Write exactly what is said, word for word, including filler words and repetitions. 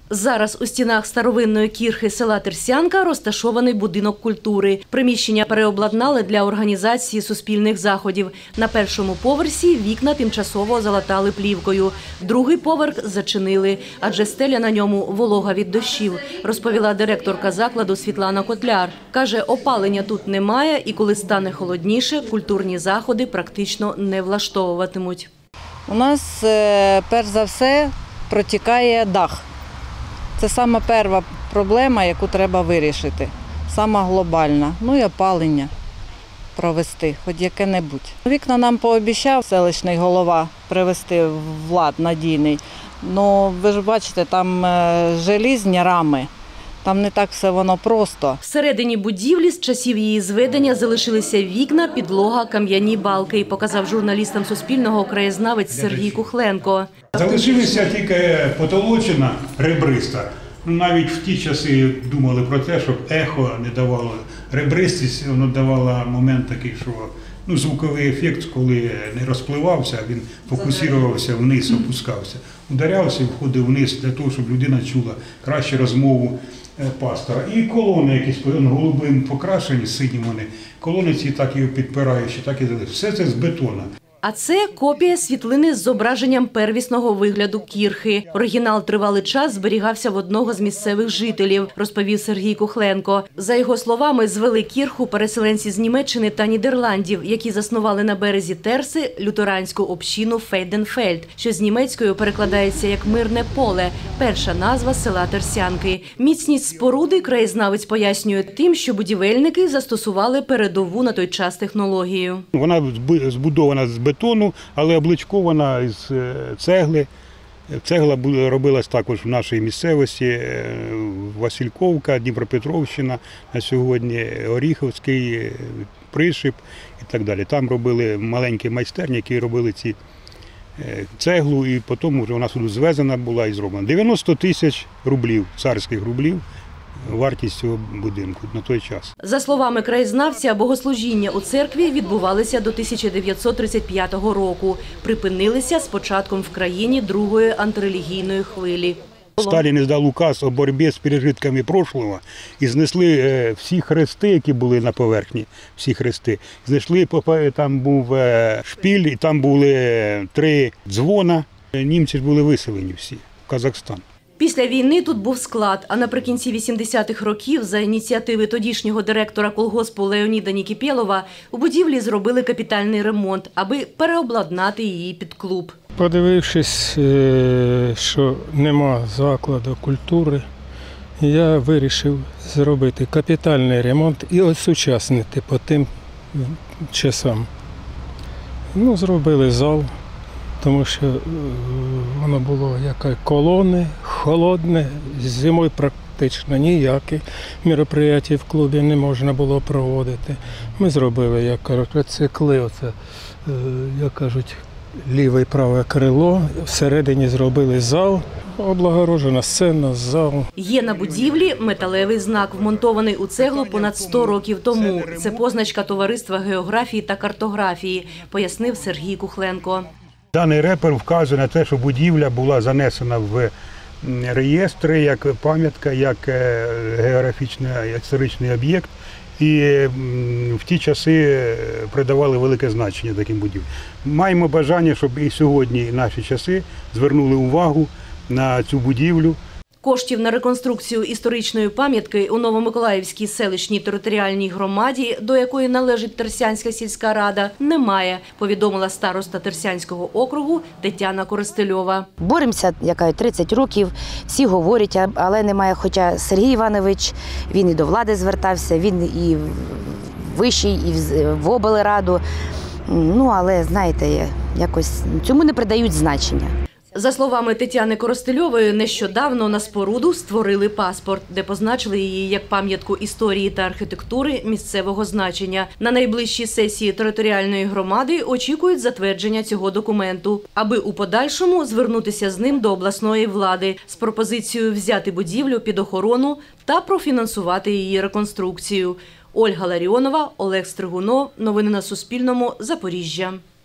Зараз у стінах старовинної кірхи села Терсянка розташований будинок культури. Приміщення переобладнали для організації суспільних заходів. На першому поверсі вікна тимчасово залатали плівкою. Другий поверх зачинили, адже стеля на ньому волога від дощів, розповіла директорка закладу Світлана Котляр. Каже, опалення тут немає і коли стане холодніше, культурні заходи практично не влаштовуватимуть. У нас, перш за все, протікає дах. Це саме перша проблема, яку треба вирішити, сама глобальна. Ну і опалення провести, хоч яке-небудь. Вікна нам пообіцяв селищний голова привести в лад надійний. Ну, ви ж бачите, там желізні рами. Там не так все воно просто. Всередині будівлі з часів її зведення залишилися вікна, підлога, кам'яні балки, показав журналістам Суспільного краєзнавець Сергій Кухленко. Залишилася тільки потолочина ребриста. Ну, навіть в ті часи думали про те, щоб ехо не давало ребристість, воно давало момент такий, що ну, звуковий ефект, коли не розпливався, він фокусувався вниз, опускався. Ударявся і входив вниз для того, щоб людина чула краще розмову пастора. І колони якісь голубим покрашені, сині вони, колони ці так і підпираючі, так і залишилися. Все це з бетону. А це копія світлини з зображенням первісного вигляду кірхи. Оригінал тривалий час зберігався в одного з місцевих жителів, розповів Сергій Кухленко. За його словами, звели кірху переселенці з Німеччини та Нідерландів, які заснували на березі Терси лютеранську общину Фейденфельд, що з німецькою перекладається як «мирне поле», перша назва села Терсянки. Міцність споруди краєзнавець пояснює тим, що будівельники застосували передову на той час технологію. Вона збудована з бетону, але обличкована із цегли. Цегла робилась також в нашій місцевості, Васильковка, Дніпропетровщина, на сьогодні Оріховський, Пришип і так далі. Там робили маленькі майстерні, які робили ці цеглу, і потім вже вона сюди звезена була і зроблена. дев'яносто тисяч рублів, царських рублів. Вартість цього будинку на той час. За словами краєзнавця, богослужіння у церкві відбувалися до тисяча дев'ятсот тридцять п'ятого року. Припинилися з початком в країні другої антирелігійної хвилі. Сталін здав указ о боротьбі з пережитками прошлого і знесли всі хрести, які були на поверхні, всі хрести. Знайшли, там був шпіль, і там були три дзвона. Німці ж були виселені всі в Казахстан. Після війни тут був склад, а наприкінці вісімдесятих років за ініціативи тодішнього директора колгоспу Леоніда Нікіпєлова у будівлі зробили капітальний ремонт, аби переобладнати її під клуб. Подивившись, що нема закладу культури, я вирішив зробити капітальний ремонт і осучаснити по тим часам. Ну, зробили зал. Тому що воно було як колони, холодне, зимою практично ніякі мероприятия в клубі не можна було проводити. Ми зробили, як кажуть, цикли, оце, як кажуть, ліве і праве крило, всередині зробили зал, облагорожена сцена, зал. Є на будівлі металевий знак, вмонтований у цеглу понад сто років тому. Це позначка Товариства географії та картографії, пояснив Сергій Кухленко. Даний репер вказує на те, що будівля була занесена в реєстри як пам'ятка, як географічний історичний об'єкт. І в ті часи придавали велике значення таким будівлям. Маємо бажання, щоб і сьогодні наші часи звернули увагу на цю будівлю. Коштів на реконструкцію історичної пам'ятки у Новомиколаївській селищній територіальній громаді, до якої належить Терсянська сільська рада, немає, повідомила староста Терсянського округу Тетяна Коростельова. Боремося, яка тридцять років, всі говорять, але немає. Хоча Сергій Іванович, він і до влади звертався, він і в вищий, і в облраду. Ну, але, знаєте, якось цьому не придають значення. За словами Тетяни Коростельової, нещодавно на споруду створили паспорт, де позначили її як пам'ятку історії та архітектури місцевого значення. На найближчій сесії територіальної громади очікують затвердження цього документу, аби у подальшому звернутися з ним до обласної влади з пропозицією взяти будівлю під охорону та профінансувати її реконструкцію. Ольга Ларіонова, Олег Стригунов. Новини на Суспільному. Запоріжжя.